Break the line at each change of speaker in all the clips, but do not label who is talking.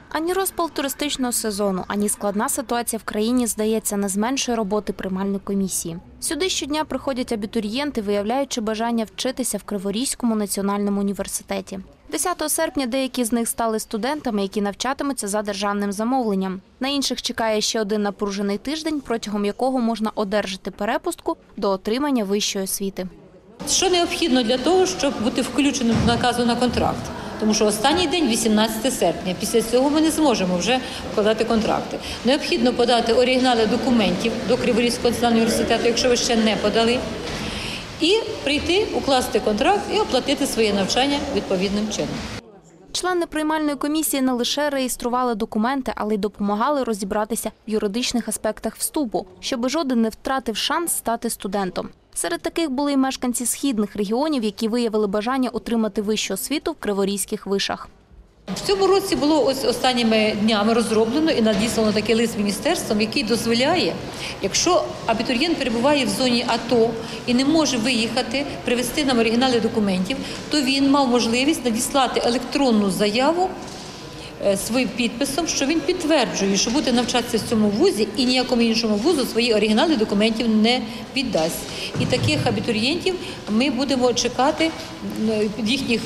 Ані розпал туристичного сезону, ані складна ситуація в країні, здається, не зменшує роботи приймальної комісії. Сюди щодня приходять абітурієнти, виявляючи бажання вчитися в Криворізькому національному університеті. 10 серпня деякі з них стали студентами, які навчатимуться за державним замовленням. На інших чекає ще один напружений тиждень, протягом якого можна одержати перепустку до отримання вищої освіти.
Що необхідно для того, щоб бути включеним до наказу на контракт? Тому що останній день – 18 серпня. Після цього ми не зможемо вже вкладати контракти. Необхідно подати оригінали документів до Криворізького національного університету, якщо ви ще не подали, і прийти, укласти контракт і оплатити своє навчання відповідним чином.
Члени приймальної комісії не лише реєстрували документи, але й допомагали розібратися в юридичних аспектах вступу, щоб жоден не втратив шанс стати студентом. Серед таких були й мешканці східних регіонів, які виявили бажання отримати вищу освіту в криворізьких вишах.
В цьому році було останніми днями розроблено і надіслано такий лист міністерством, який дозволяє, якщо абітурієнт перебуває в зоні АТО і не може виїхати, привезти нам оригінали документів, то він мав можливість надіслати електронну заяву своїм підписом, що він підтверджує, що буде навчатися в цьому вузі і ніякому іншому вузу свої оригінали документів не віддасть. І таких абітурієнтів ми будемо чекати їхніх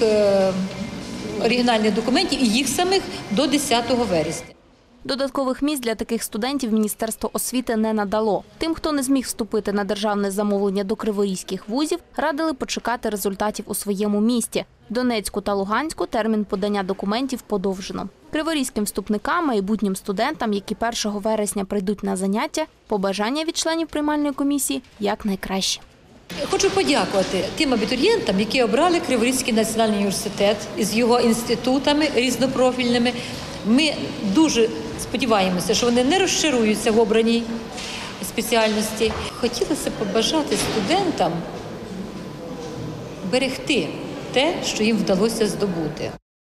оригінальних документів і їх самих до 10 вересня.
Додаткових місць для таких студентів Міністерство освіти не надало. Тим, хто не зміг вступити на державне замовлення до криворізьких вузів, радили почекати результатів у своєму місті. В Донецьку та Луганську термін подання документів подовжено. Криворізьким вступникам, майбутнім студентам, які 1 вересня прийдуть на заняття, побажання від членів приймальної комісії якнайкраще.
Хочу подякувати тим абітурієнтам, які обрали Криворізький національний університет із його інститутами різнопрофільними. Ми дуже сподіваємося, що вони не розчаруються в обраній спеціальності. Хотілося побажати студентам берегти те, що їм вдалося здобути.